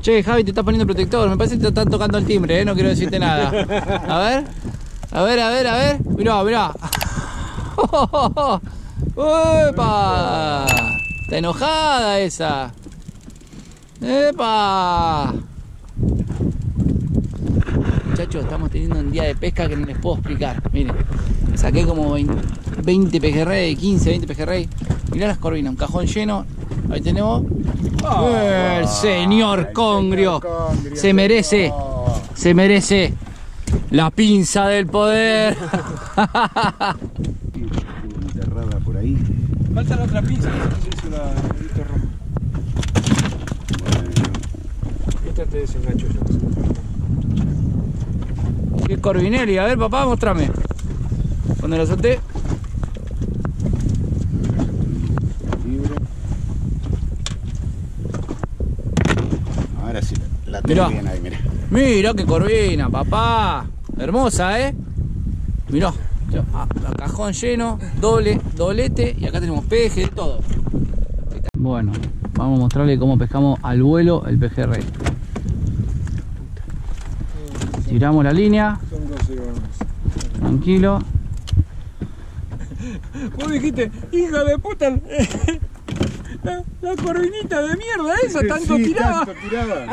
Che, Javi, te estás poniendo protector. Me parece que te están tocando el timbre, no quiero decirte nada. A ver. A ver, a ver, a ver. Mirá, mirá. ¡Epa! Está enojada esa. ¡Epa! Muchachos, estamos teniendo un día de pesca que no les puedo explicar. Miren, saqué como 20 pejerrey, 15, 20 pejerrey. Mirá las corvinas, un cajón lleno. Ahí tenemos. El señor Congrio. Se merece. Se merece la pinza del poder. Enterrada por ahí. Falta la otra pinza, no sé si la he visto roja. Bueno. Esta te desengancho yo. Qué Corvinelli, a ver papá, mostrame. Cuando la solté. Libre. Ahora sí la tengo bien ahí, mira. Mira qué corvina, papá. Hermosa, Mirá, cajón lleno, doblete, y acá tenemos peje, todo. Bueno, vamos a mostrarle cómo pescamos al vuelo el pejerrey. Tiramos la línea. Son 12 gramos. Tranquilo. Vos dijiste, hija de puta, la corvinita de mierda esa, tanto sí, tiraba. Tanto tiraba.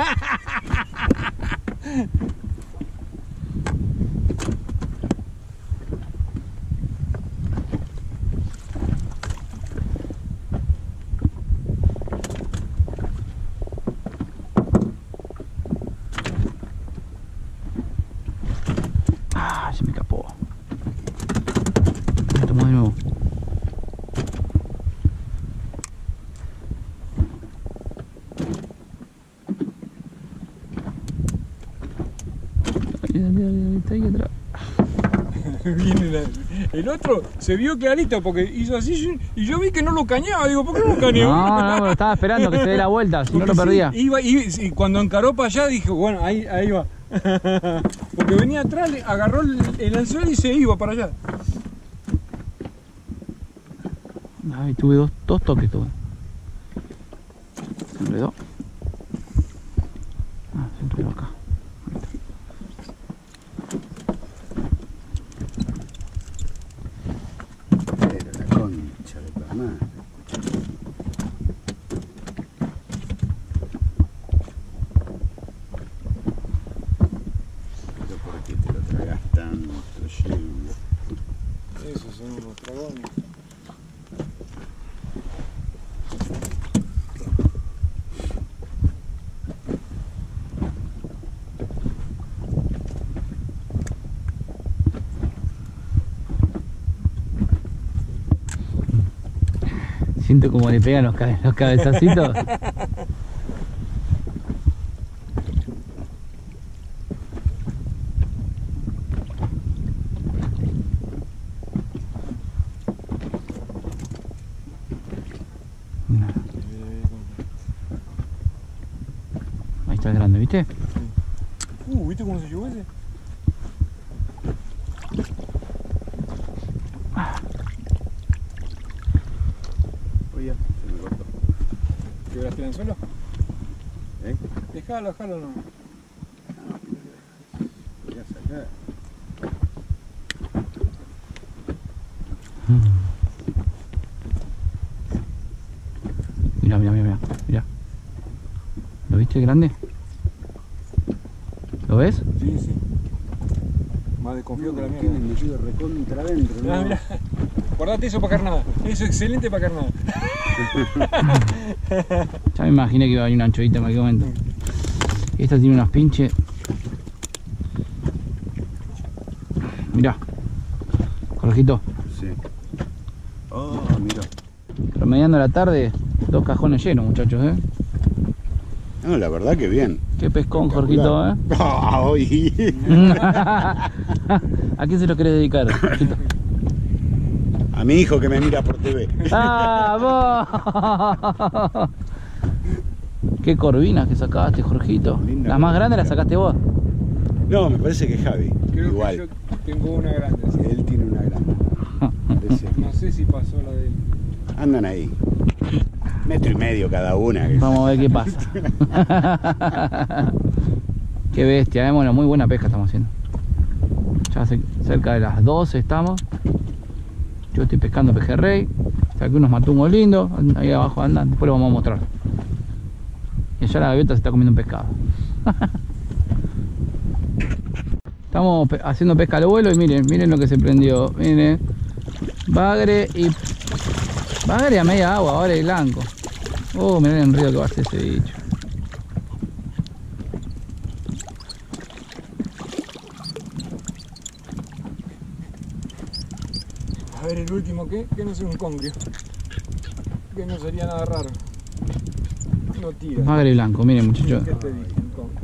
Ah, se me escapó. Toma de nuevo. Está ahí atrás. Viene el otro se vio clarito porque hizo así y yo vi que no lo cañaba. Digo, ¿por qué no lo cañó? No, estaba esperando que se dé la vuelta, si no lo perdía. Y cuando encaró para allá dije, bueno, ahí va. Porque venía atrás, agarró el anzuelo y se iba para allá. Ay, tuve dos toques tuve. Se enredó. Ah, se enredó acá. Pero la concha de tu madre. Pero ¿por qué te lo tragas tanto, Gildo? Esos son unos dragones. Siento como le pegan los cabezacitos. Ahí está el grande, ¿viste? ¿Viste cómo se llevó ese? Oye, se me cortó. ¿Quebraste el anzuelo? ¿Eh? Déjalo, no. Voy a sacar. Mirá. ¿Lo viste grande? ¿Lo ves? Sí. Más desconfío que la mierda. Tienen metido recontra adentro, ¿no? Mirá. Guardate eso para carnada. Eso es excelente para carnada. Ya me imaginé que iba a venir una anchovita en cualquier momento. Esta tiene unas pinches. Mirá. Jorgito. Sí. Oh, mira. Promediando la tarde, 2 cajones llenos, muchachos, No, la verdad que bien. Qué pescón, Jorgito, Ay. ¿A quién se lo querés dedicar, Jorgito? A mi hijo que me mira por TV. ¡Ah, vos! Qué corvinas que sacaste, Jorgito. Linda Las más corvina. grandes las sacaste vos. No, me parece que Javi. Creo igual. que yo tengo una grande. Sí. Él tiene una grande. Parece que No sé si pasó la de él. andan ahí. 1,5 metros cada una. Vamos a ver qué pasa. Qué bestia, bueno, muy buena pesca estamos haciendo. Ya cerca de las 12 estamos. Yo estoy pescando pejerrey. Saqué unos matungos lindos. Ahí abajo andan, después lo vamos a mostrar. Y allá la gaviota se está comiendo un pescado. Estamos haciendo pesca al vuelo y miren lo que se prendió. Miren. Bagre a media agua, bagre blanco. Oh, miren el río que va a hacer ese bicho. A ver el último que no sea un congrio. Que no sería nada raro. No tira. Bagre blanco, miren muchachos. ¿Qué te dije? Un congrio.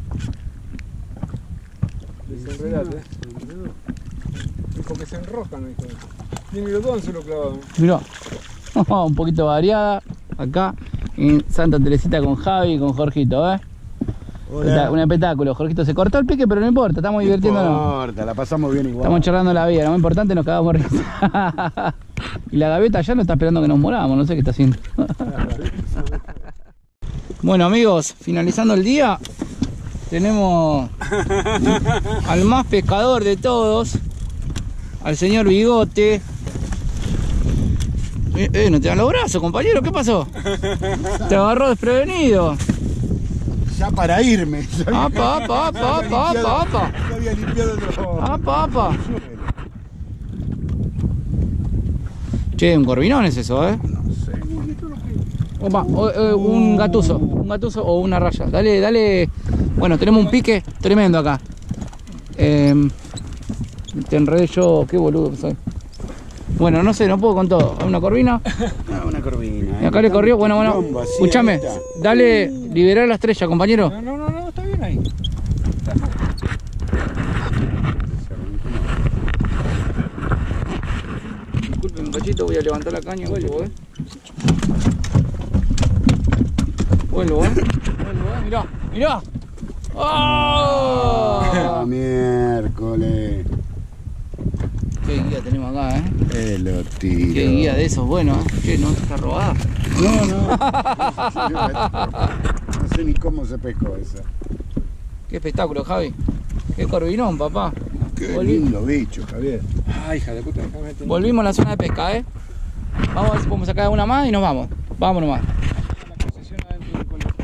Desenredate. Dijo que se enroscan, dijo. Miren los dos se lo clavaron. Mirá, un poquito variada acá en Santa Teresita con Javi y con Jorgito, un espectáculo. Jorgito se cortó el pique, pero no importa, estamos divirtiéndonos. No importa, la pasamos bien igual. Estamos charlando la vida, lo más importante nos cagamos risa. Y la gaviota ya no está esperando que nos moramos, no sé qué está haciendo. Bueno amigos, finalizando el día, tenemos al más pescador de todos, al señor Bigote. No te dan los brazos, compañero, ¿qué pasó? Te agarró desprevenido. Ya para irme. Apa. Ya había limpiado otro. Apa. Che, un corvinón es eso, No sé. Opa, un gatuso o una raya. Dale. Bueno, tenemos un pique tremendo acá. Te enredé yo, qué boludo soy. Bueno, no sé, no puedo con todo. ¿Una corvina? No, una corvina. Y acá le corrió, bueno. Escúchame, dale, liberar la estrella, compañero. No, está bien ahí. Disculpen un cachito, voy a levantar la caña. Vuelvo, Mirá. ¡Oh! Miércoles. Qué guía tenemos acá, Lo tiro. Qué guía de esos, bueno, Che, no está robada. No sé ni cómo se pescó esa. Qué espectáculo, Javi. Qué corvinón, papá. Qué lindo bicho, Javier. Ay, hija de puta, déjame tener. Volvimos a la zona de pesca, Vamos a ver si podemos sacar una más y nos vamos. Vamos nomás. La concesión adentro del colegio.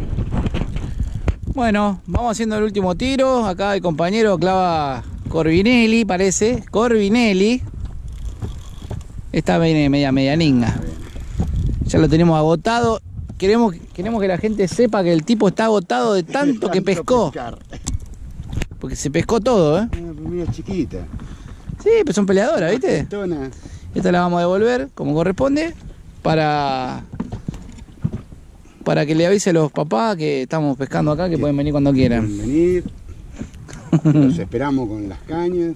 Bueno, vamos haciendo el último tiro. Acá el compañero clava Corvinelli, parece. Corvinelli. Esta viene media ninga. Ya lo tenemos agotado. Queremos que la gente sepa que el tipo está agotado de tanto que pescó. Pescar. Porque se pescó todo, Mira, chiquita. Sí, pues son peleadoras, ¿viste? Tona. Esta la vamos a devolver como corresponde para que le avise a los papás que estamos pescando acá, que pueden venir cuando quieran. Pueden venir. Los esperamos con las cañas.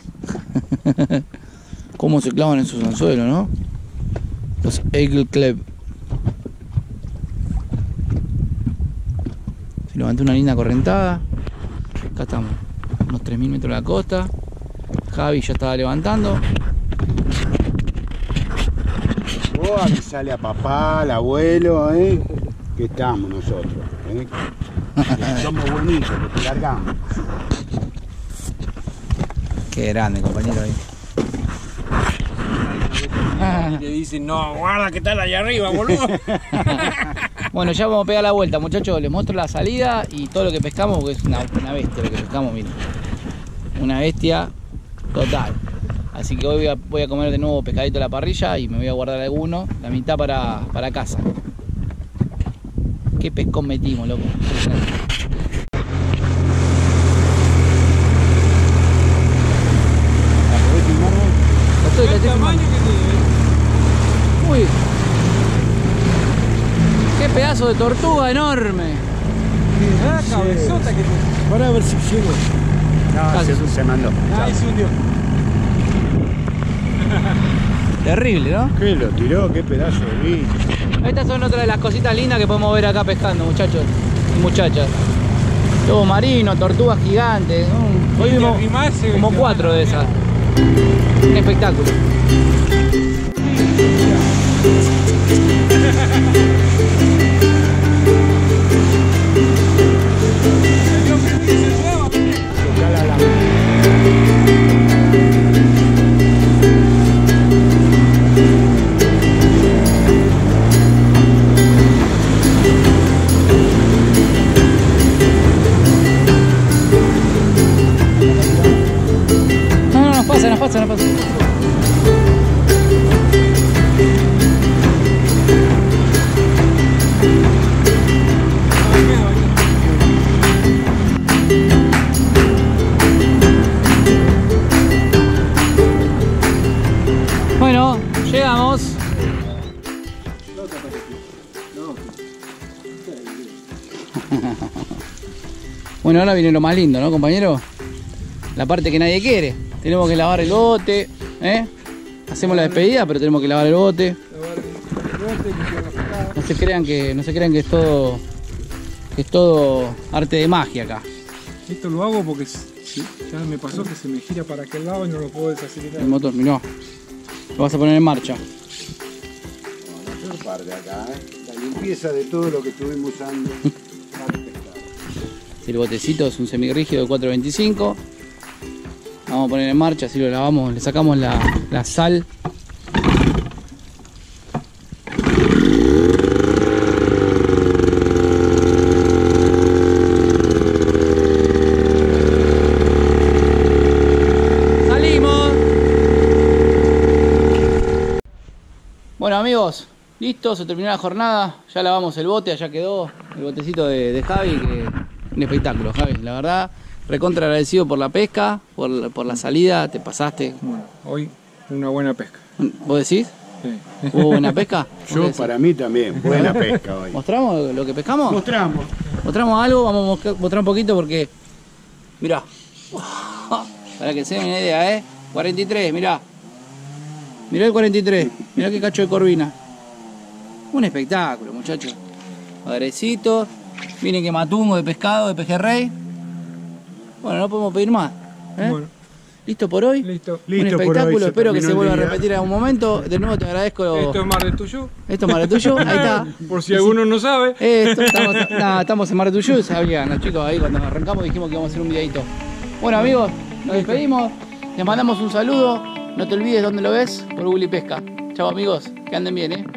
Cómo se clavan en sus anzuelos, ¿no? Los Eagle Club. Se levantó una linda correntada. Acá estamos, unos 3000 metros de la costa. Javi ya estaba levantando. Avisale a papá, al abuelo, que estamos nosotros. Que somos buenitos, que te largamos. Qué grande, compañero, ahí. Y te dicen, no, guarda que está allá arriba, boludo. Bueno, ya vamos a pegar la vuelta, muchachos. Les muestro la salida y todo lo que pescamos, porque es una bestia lo que pescamos, miren. Una bestia total. Así que hoy voy a comer de nuevo pescadito a la parrilla y me voy a guardar alguno, la mitad para casa. Qué pescón metimos, loco. El tamaño que tiene. Uy, qué pedazo de tortuga enorme. Ah, cabezota que tiene. Para ver si llego. No, se mandó. Ahí se hundió. Terrible, ¿no? ¿Qué lo tiró? ¿Qué pedazo de bicho? Estas son otras de las cositas lindas que podemos ver acá pescando, muchachos y muchachas. Lobo marino, tortugas gigantes. Hoy vimos como 4 de esas. Un espectáculo. No pasa. Bueno, llegamos. Bueno, ahora viene lo más lindo, ¿no, compañero? La parte que nadie quiere. Tenemos que lavar el bote, ¿eh? Hacemos la despedida, pero tenemos que lavar el bote. No se crean que es todo arte de magia acá. Esto lo hago porque ya me pasó que se me gira para aquel lado y no lo puedo desacelerar. El motor, mirá. Lo vas a poner en marcha. La peor parte acá, la limpieza de todo lo que estuvimos usando. El botecito es un semirrígido de 425. Vamos a poner en marcha, así lo lavamos, le sacamos la sal. ¡Salimos! Bueno amigos, listo, se terminó la jornada. Ya lavamos el bote, allá quedó el botecito de Javi, que un espectáculo, Javi, la verdad. Recontra agradecido por la pesca, por la salida, te pasaste. Bueno, hoy una buena pesca. ¿Vos decís? Sí. ¿Hubo buena pesca? Yo para mí también, buena pesca hoy. ¿Mostramos lo que pescamos? Mostramos. ¿Mostramos algo? Vamos a mostrar un poquito porque... Mirá. Para que se den una idea, 43, mirá. Mirá el 43, mirá qué cacho de corvina. Un espectáculo, muchachos. Padrecitos. Miren que matungo de pescado, de pejerrey. Bueno, no podemos pedir más. Bueno. ¿Listo por hoy? Listo. Un Listo por espectáculo, hoy, se espero que se terminó el vuelva a día. repetir en algún momento. De nuevo te agradezco. Esto es Mar del Tuyú. Esto es Mar de Tuyo, ahí está. Por si alguno no sabe. Estamos en Mar de Tuyo, sabían los chicos ahí cuando arrancamos dijimos que íbamos a hacer un videito. Bueno amigos, nos despedimos, les mandamos un saludo, no te olvides dónde lo ves, por Google y Pesca. Chao amigos, que anden bien,